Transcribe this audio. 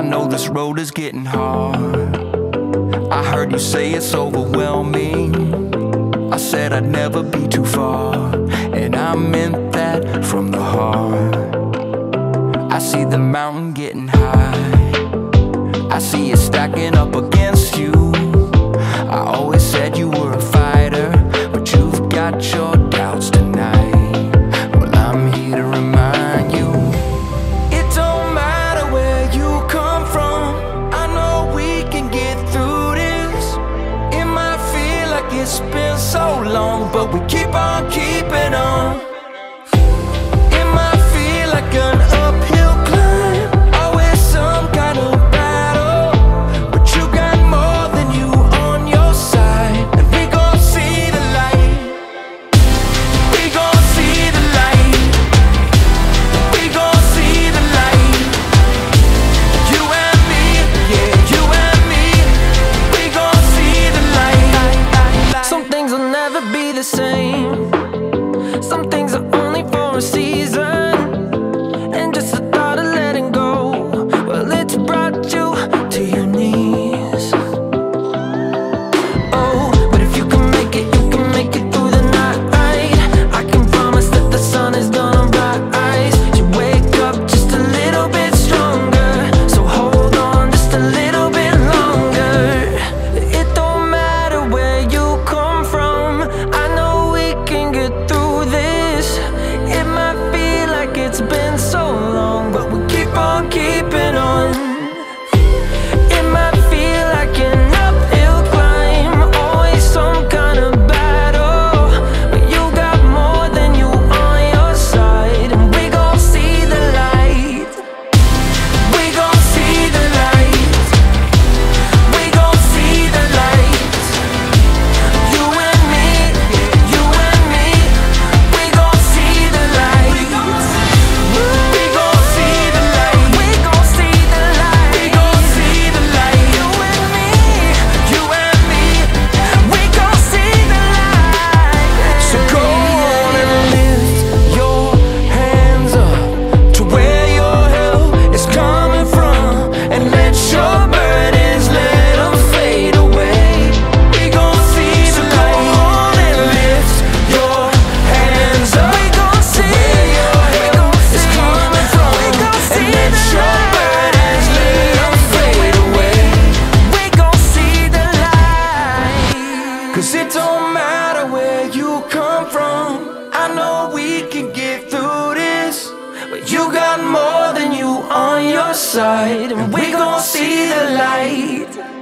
know this road is getting hard. I heard you say it's overwhelming. I said I'd never be too far, and I meant that from the heart. I see the mountain getting high, I see it stacking up against you. I always said you were a fighter, but you've got your doubts tonight. Well, I'm here to remind you, it don't matter where you come from, I know we can get through this. It might feel like it's been so long, but we keep on keeping on. It might feel like an uphill climb, always some kind of battle, but you got more than you on your side, and we gon' see the light. We gon' see the light. We gon' see the light. You and me, yeah, you and me, we gon' see the light. Some things will never be the same. Some things are only for a season, and just the thought of letting go, well, it's brought you to your knees. Oh, but if you can make it, you can make it through the night. I can promise that the sun is gonna rise. You wake up just a little bit stronger, so hold on just a little bit longer. It don't matter where you come from, I know we can get through this. It might feel like it's been so long, but we keep on keeping on. It might feel like an uphill climb, always some kind of battle, but you got more than you on your side, and we gon' see the light. We gon' see the light. We gon' see the light. You and me, you and me, we gon' see the light. We gon' see the light. We gon' see the light. We gon' see the light. You and me, we gon' see the light. So go on and lift your hands up to where your help is coming from, and let your burdens, let them fade away. We gon' see the light. So go on and lift your hands up. We gon' see where your help is coming from, and let your burdens, let them fade away. We gon' see the light. 'Cause it don't matter where you come from, I know we can get through this, but you got more than you on your side, and we gon' see the light.